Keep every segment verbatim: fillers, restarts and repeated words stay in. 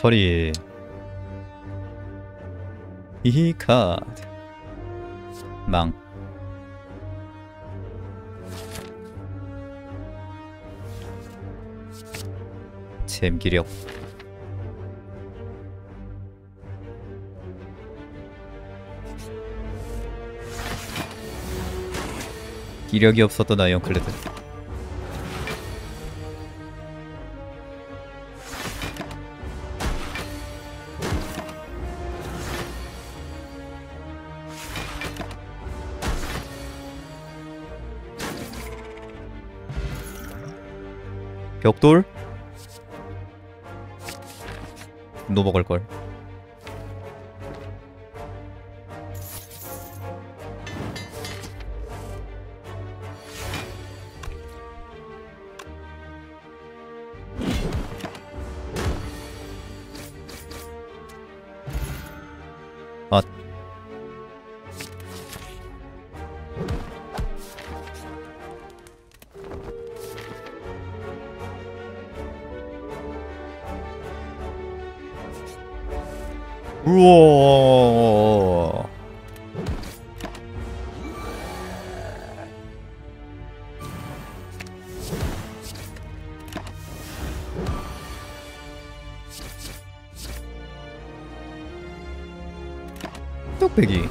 처리. 히히 카드. 망. 잼기력. 기력이 없었던 아이언클레드. 벽돌? 노먹을걸. 아. 우와. 뚝배기.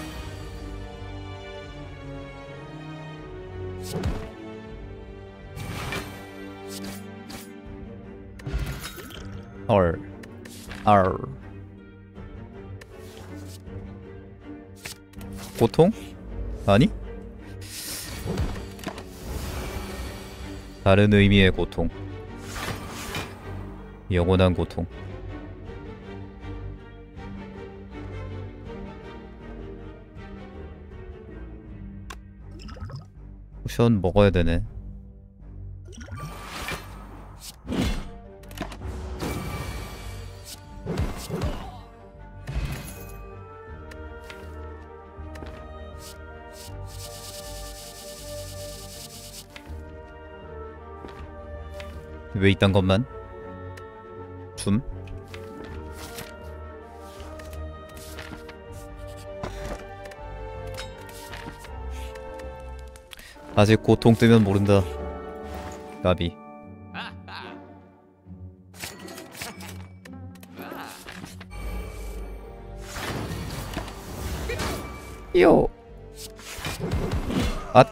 헐. 알. 고통? 아니? 다른 의미의 고통. 영원한 고통. 쿠션 먹어야 되네. 왜 이딴 것만? 줌? 아직 고통 뜨면 모른다. 까비. 요. 앗.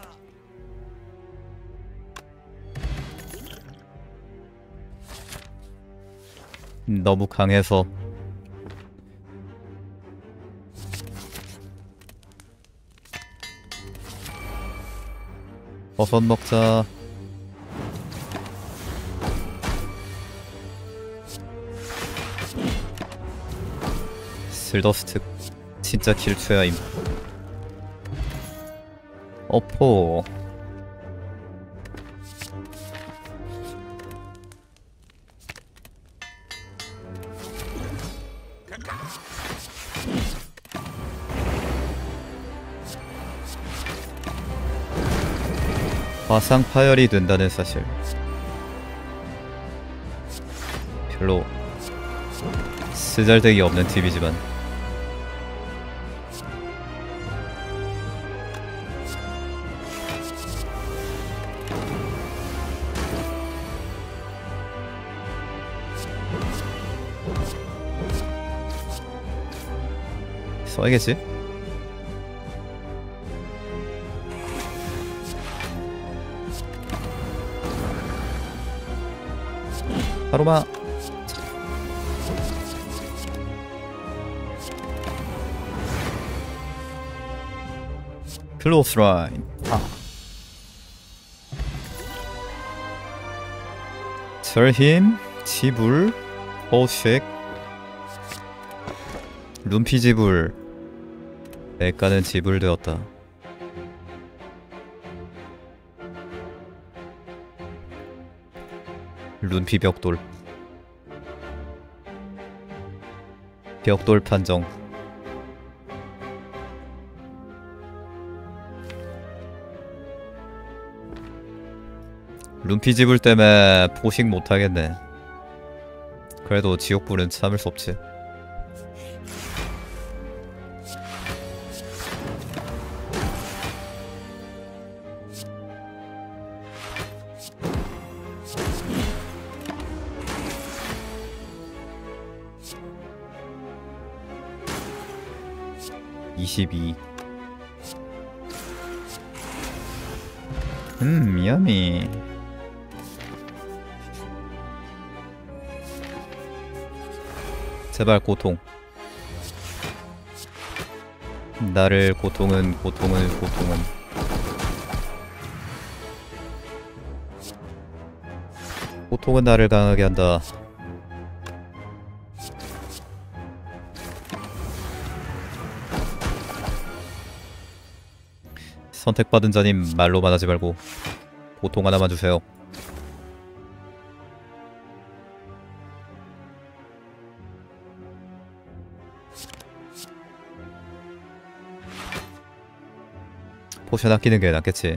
너무 강해서. 버섯 먹자. 슬더스트 진짜 길추야임. 어포. 화상 파열이 된다는 사실. 별로 쓰잘데기 없는 팁이지만 써야겠지? 바로마. 클로스 라인. 아. 절힘, 지불, 호쉑, 룸피 지불. 대가는 지불되었다. 룬피 벽돌. 벽돌 판정. 룬피 지불 때문에 포식 못하겠네. 그래도 지옥불은 참을 수 없지. 이십이. 음, 야미. 제발 고통. 나를 고통은 고통은 고통은 고통은 나를 강하게 한다. 선택받은 자님 말로만 하지 말고 고통 하나만 주세요. 포션 아끼는 게 낫겠지.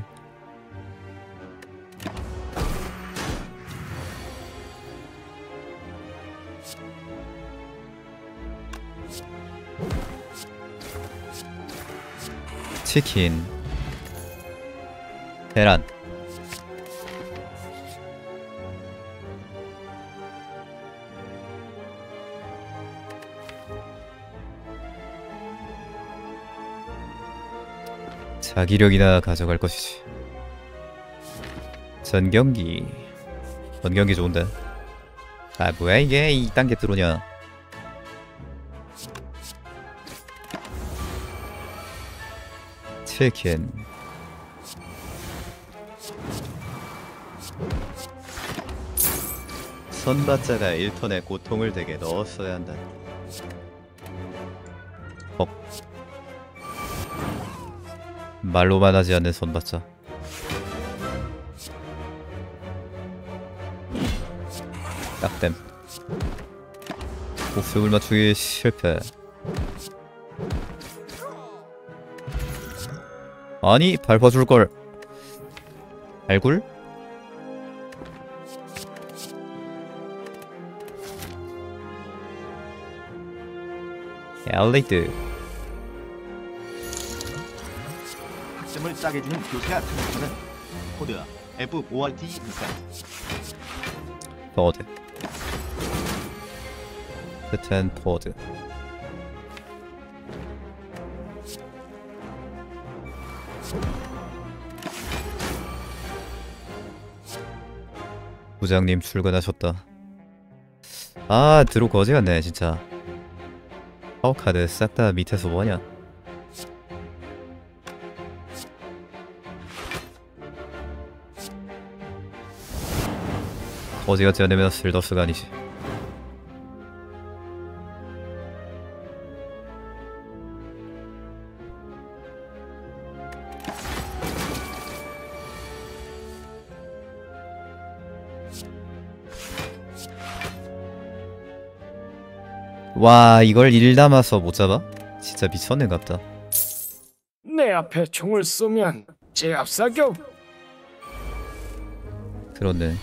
치킨, 계란. 자기력이나 가져갈 것이지. 전경기. 전경기 좋은데. 아 뭐야 이게 이딴 게 들어오냐. 치킨. 선받자가 일 턴에 고통을 되게 넣었어야 한다. 어. 말로만 하지 않는 선받자. 딱댐. 목숨을 맞추기 실패. 아니 밟아줄걸. 발굴? 엘리트. 학점을 싸게 주는 교체가 등장하는 코드 에프 오알티입니다. 포드. 스탠 포드. 부장님 출근하셨다. 아 드로 거지 같네 진짜. 파워카드 싹 다 밑에서 뭐하냐. 거지같지 않으면 슬더스가 아니지. 와 이걸 일 남아서 못 잡아? 진짜 미쳤는갑다. 내 앞에 총을 쏘면 제압사격. 그렇네.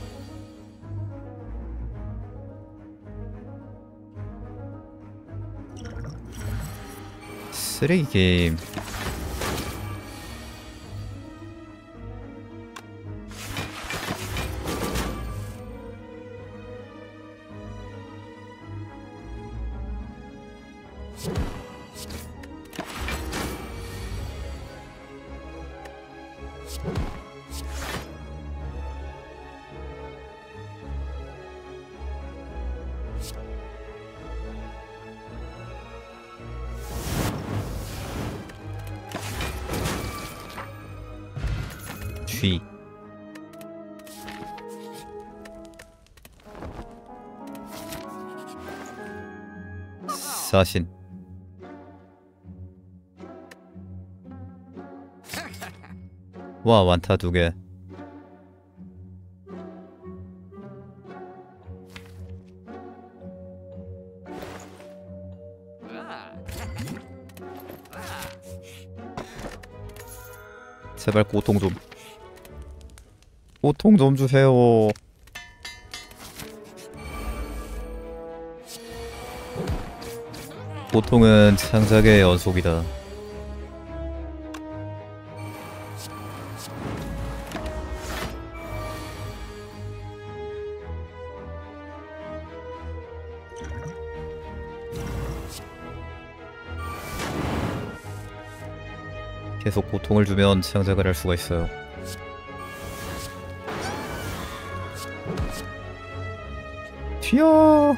쓰레기 게임. G. 사신. 와 완타 두 개. 제발 고통 좀. 고통 좀 주세요. 고통은 창작의 연속이다. 계속 고통을 주면 창작을 할 수가 있어요. 튀어!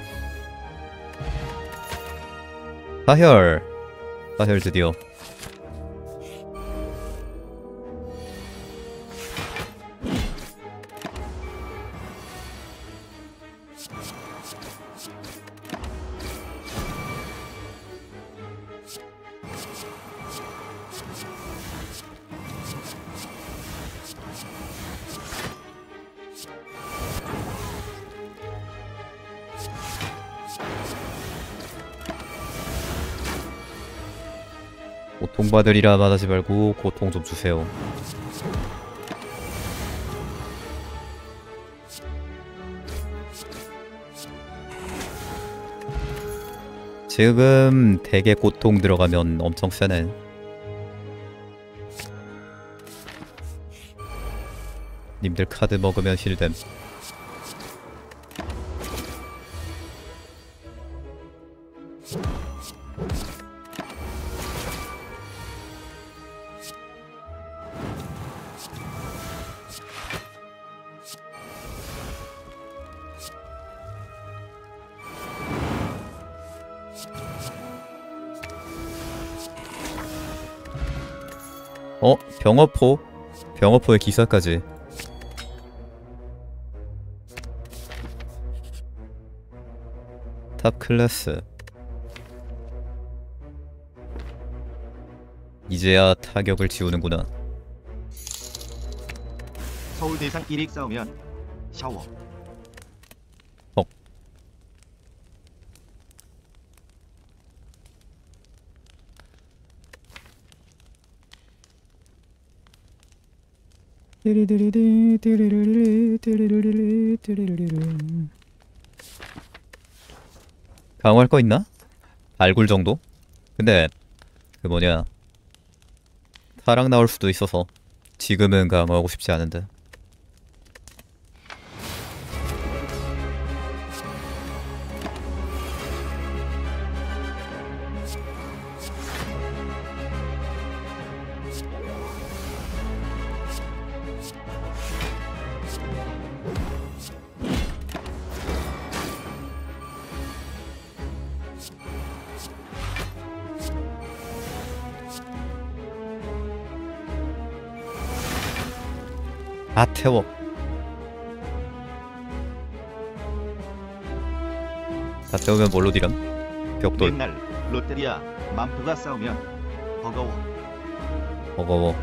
사혈! 사혈 드디어. 고통받으리라 말하지 말고 고통 좀 주세요. 지금 대개 고통 들어가면 엄청 세네. 님들 카드 먹으면 힐됨. 어? 병어포? 병어포의 기사까지. 탑 클래스. 이제야 타격을 지우는구나. 서울 대상 일 위 싸우면 샤워. 헉. 강화할 거 있나? 알굴 정도? 근데 그 뭐냐, 타락 나올 수도 있어서 지금은 강화하고 싶지 않은데. 아, 태워. 다 태우면 뭘로 딜함? 벽돌. 맨날 롯데리아 맘프가 싸우면 버거워. 버거워.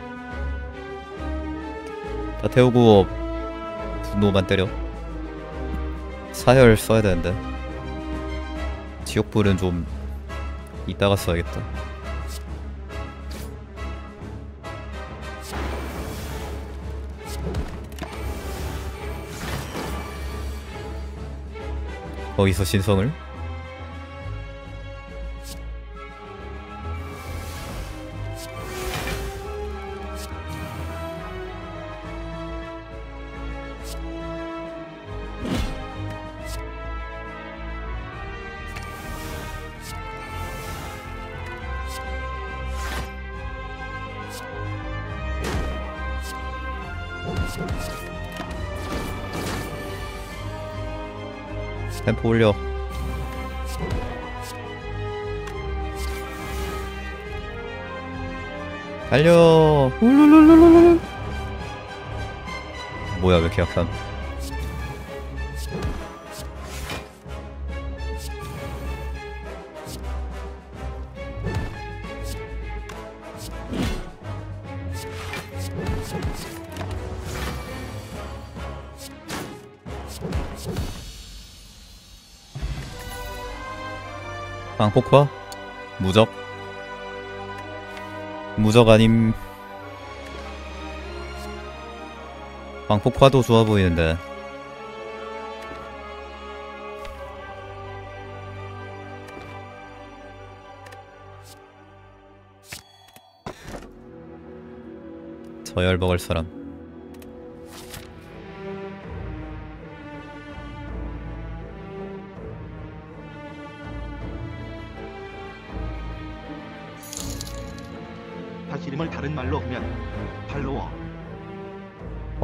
다 태우고 분노만 때려. 사혈 써야 되는데. 지옥불은 좀 이따가 써야겠다. 거기서 신성을? 템포 올려. 달려. 울룰룰룰룰. 뭐야, 왜 이렇게 약함? 방폭화? 무적? 무적 아님. 방폭화도 좋아 보이는데. 저열 먹을 사람. 다시 이름을 다른 말로 하면 팔로워. 어?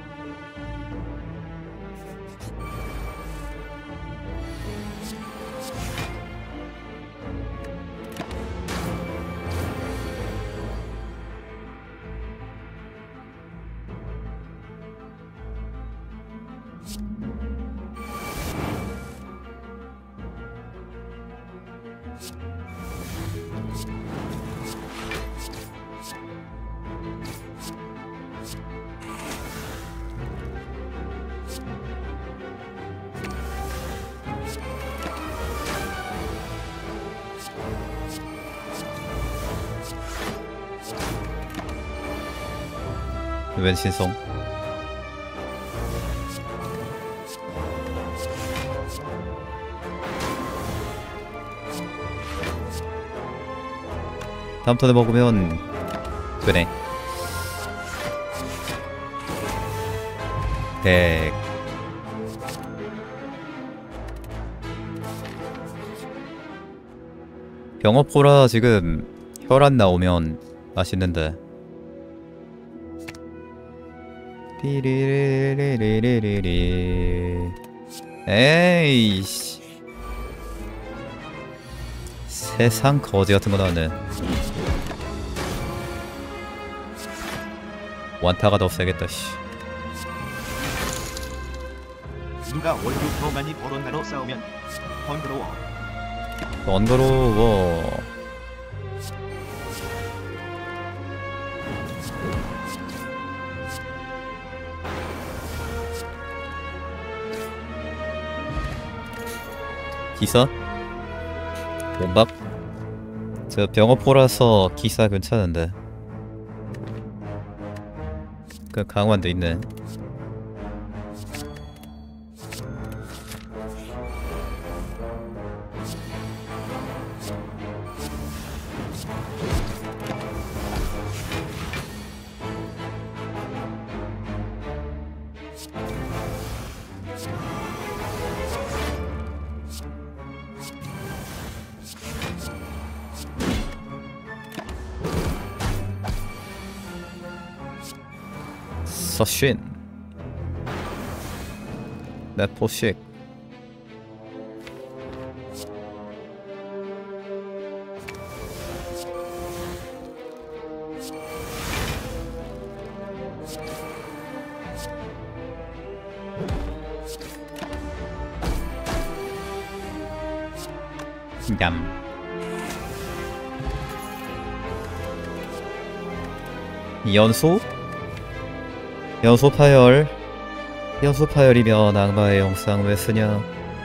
웬 신성? 다음 턴에 먹으면 되네. 백. 병어포라 지금 혈안 나오면 맛있는데. 띠리리리리리리. 에이씨. 세상 거지 같은 거 나왔네. 완타가 더 세겠다 씨. 누가 월급 더 많이 벌었나로 싸우면 번거로워. 번거로워. 기사? 몸박? 저 병어포라서 기사 괜찮은데. 그 강화도 있네. 서쉰 내포식 얌 연소? 연소 파열. 연소 파열이면 악마의 영상 왜 쓰냐?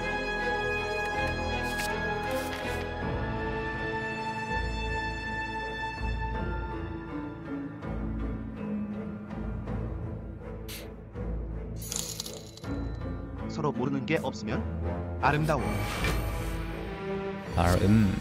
서로 모르는 게 없으면 아름다워. 아음.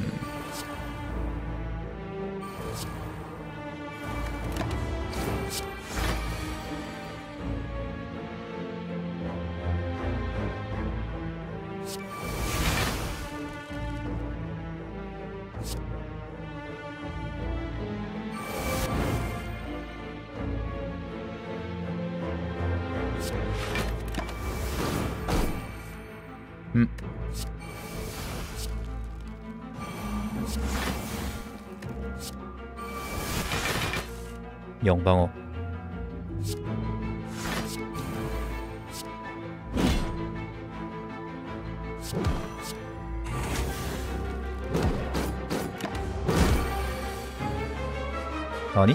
음. 영방어. 아니?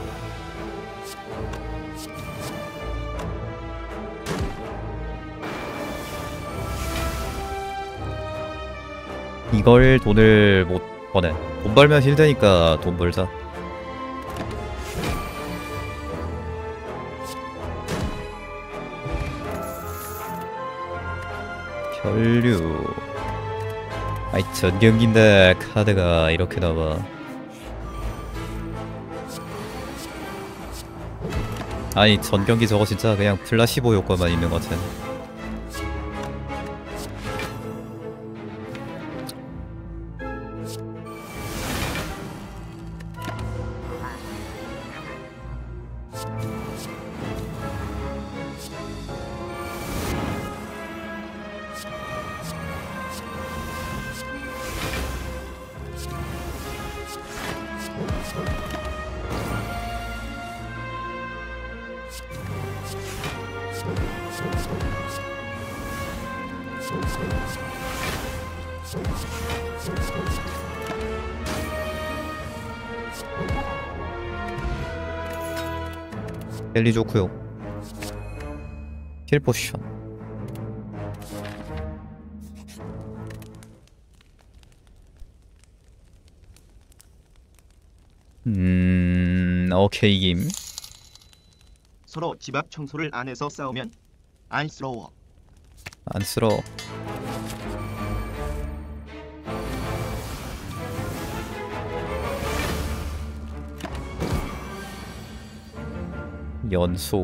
이걸 돈을 못 버네. 돈 벌면 힘드니까 돈 벌자. 혈류. 아이 전경기인데 카드가 이렇게 나와. 아니 전 경기 저거 진짜 그냥 플라시보 효과만 있는 것 같아. 랠리 좋고요. 힐 포지션. 음, 오케이 김. 서로 집 앞 청소를 안 해서 싸우면 안쓰러워. 안쓰러워. 연소.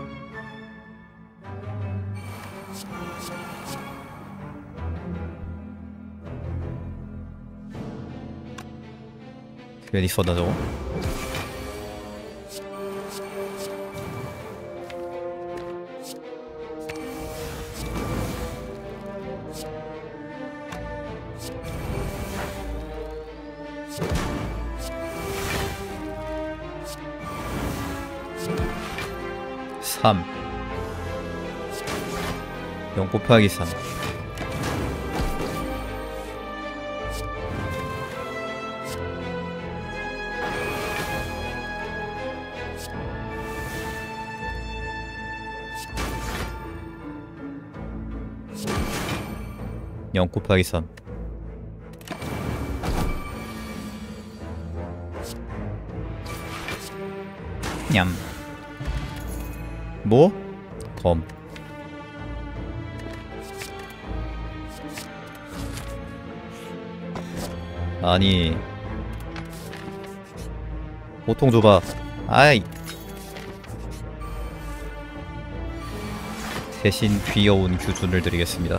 괜히 썼나 저거. 삼 영 곱하기 삼. 영 곱하기 삼. 냠. 뭐? 검. 아니 보통 줘봐. 아이 대신 귀여운 규준을 드리겠습니다.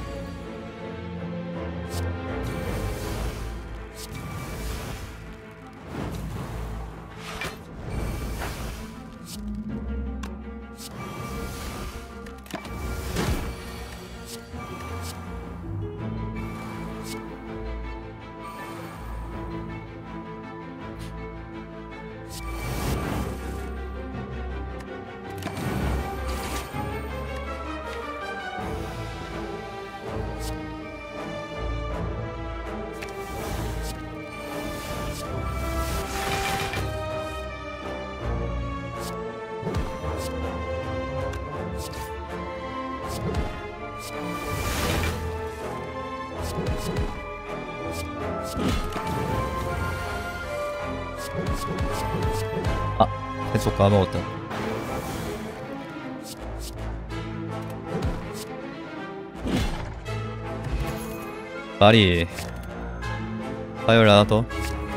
아, 계속 까먹었다. 말이 파열 하나 더.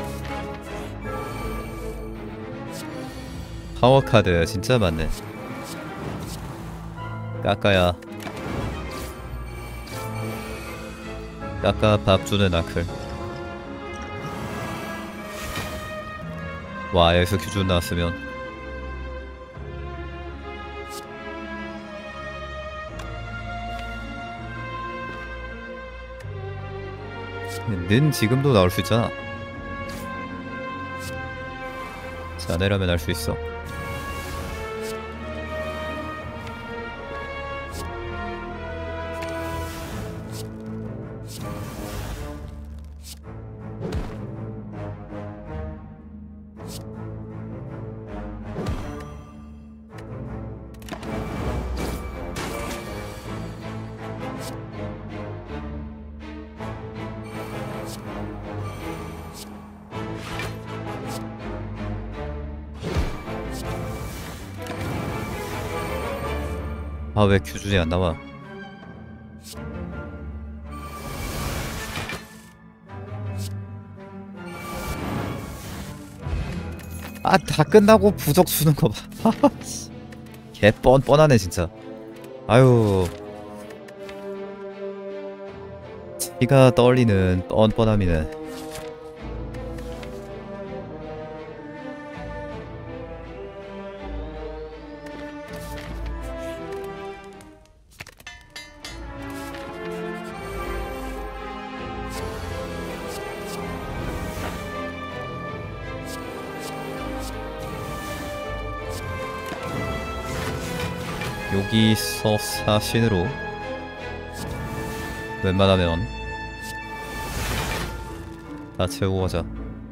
파워카드 진짜 많네. 까까야. 까까 밥 주는 아클. 와, 여기서 규준 나왔으면 는 지금도 나올 수 있잖아. 자네라면 알 수 있어. 아, 왜 규준이 안 나와? 아, 다 끝나고 부적 주는 거 봐. 개 뻔뻔하네 진짜. 아유, 치가 떨리는 뻔뻔함이네. 여기서 사신으로 웬만하면 다 채우고 가자.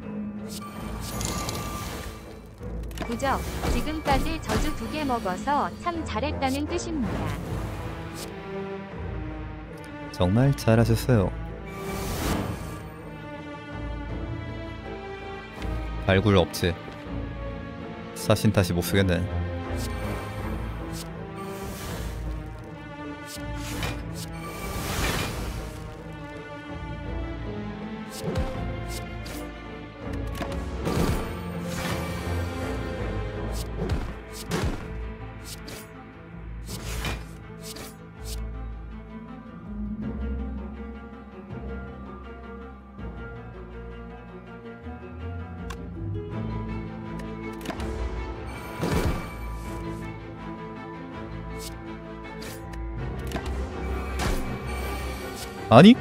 부적, 지금까지 저주 두 개 먹어서 참 잘했다는 뜻입니다. 정말 잘하셨어요. 발굴 없지. 사신 다시 못쓰겠네. 아니?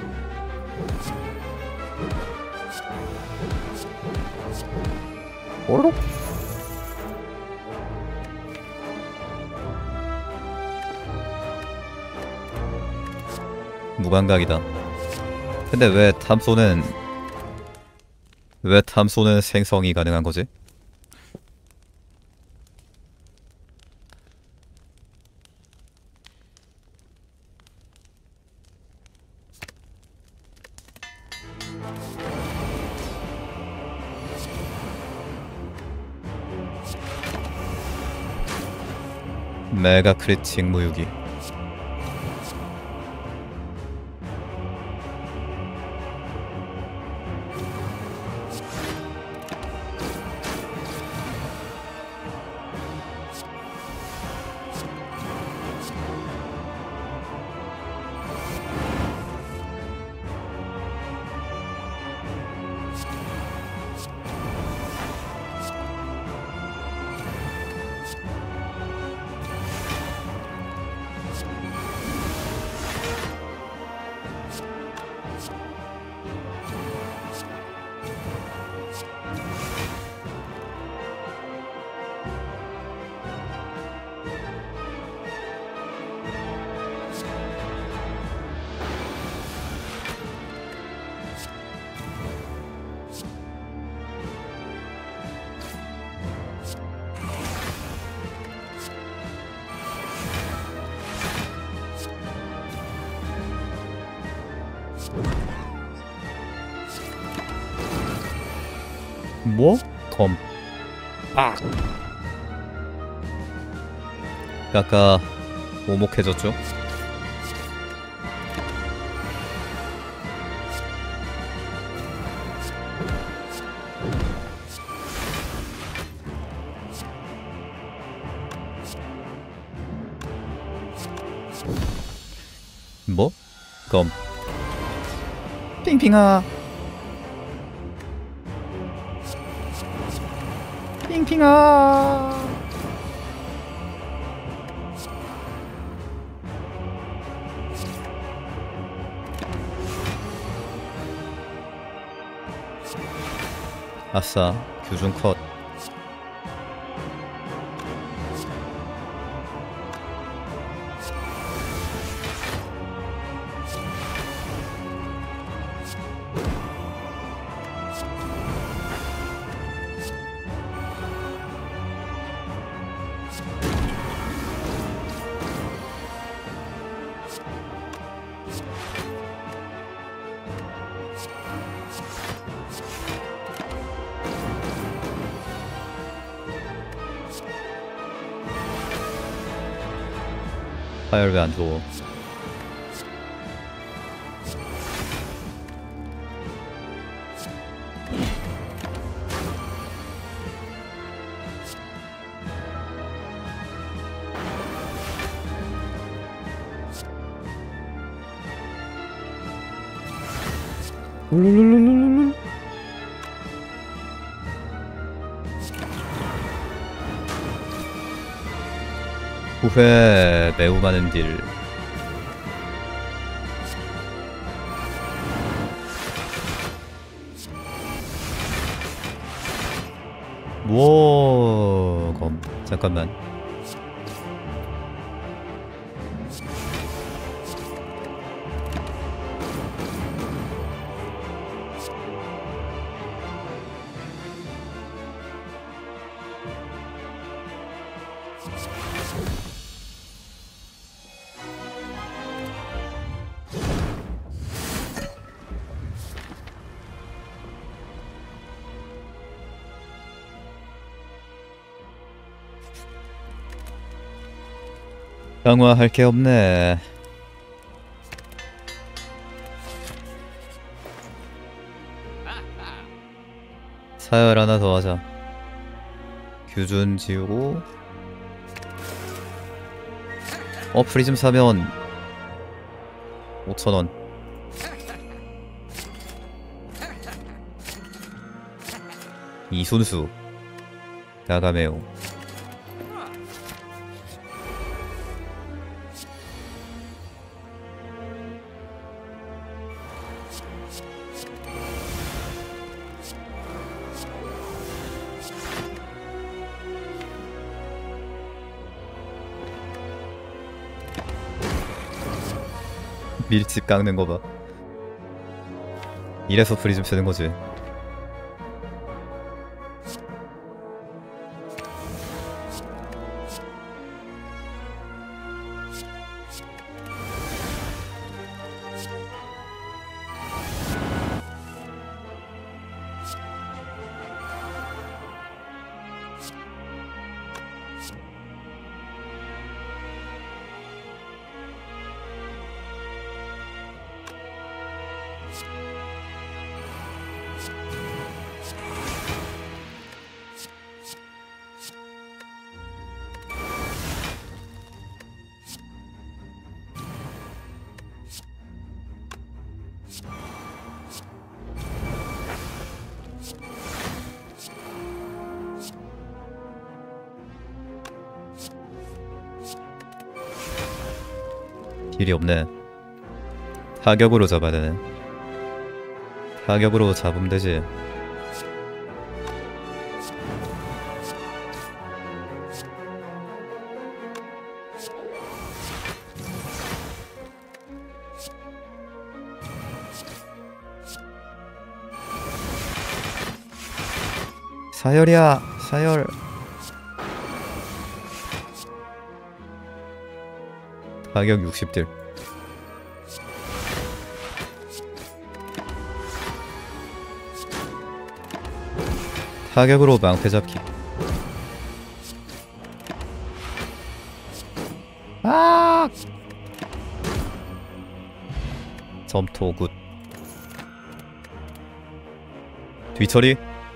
오로? 무감각이다. 근데 왜 탐소는 왜 탐소는 생성이 가능한 거지? 메가 크릿 직무유기. 뭐? 검. 아. 아까 오목해졌죠? 뭐? 검. 핑핑아. 핑핑아. 아싸, 규준 컷. 파열 왜 안 줘? 룰룰룰룰룰. 후회 매우 많은 딜. 뭐 검 잠깐만. 강화할 게 없네. 사열 하나 더 하자. 규준 지우고. 어 프리즘 사면 오천 원. 이순수 나가메오. 밀집 깎는 거 봐. 이래서 프리즘 쓰는 거지. 딜이 없네. 타격으로 잡아야 되네. 타격으로 잡으면 되지. 사열이야, 사열. 타격 육십 딜. 타격으로 망패 잡기. 아! 점토 굿. 뒤처리.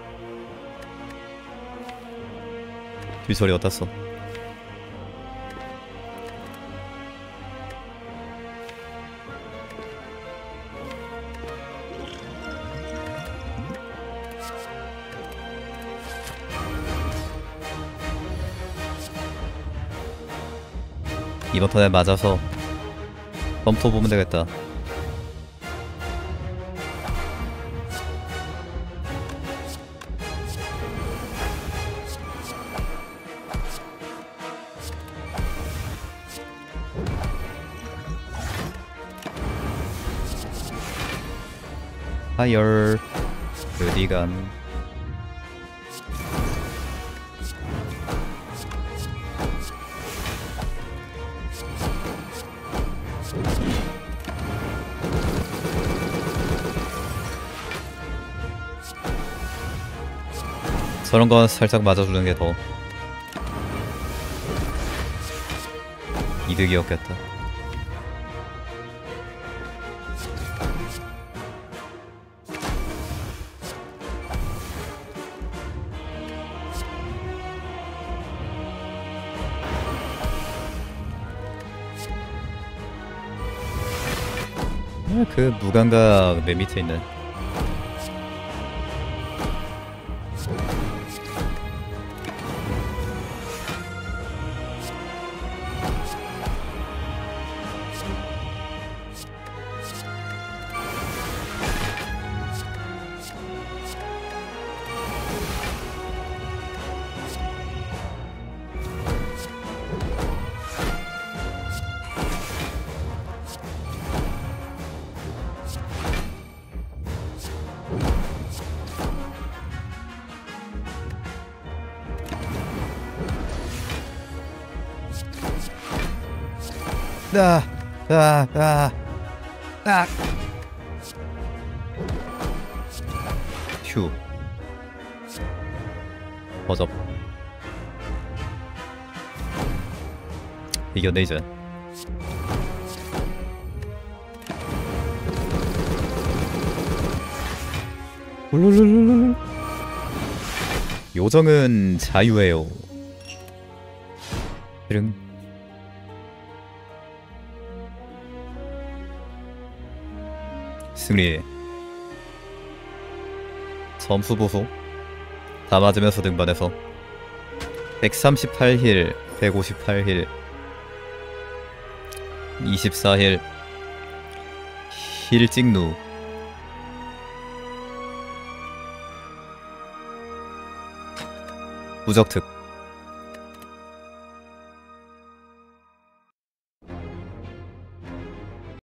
뒤처리 어디다 써? 이번 턴에 맞아서 점토 보면 되겠다. 하열 어디간. 저런 건 살짝 맞아주는 게 더 이득이었겠다. 그 무감각 맨 밑에 있는 아, 아, 아, 아. 휴. 버접. 이겼네 이제. 울룰룰룰룰. 요정은 자유예요. 르릉. 승리. 점수 보소. 다 맞으면서 등반해서 백삼십팔 힐, 백오십팔 힐, 이십사 힐, 힐 찍누. 무적특.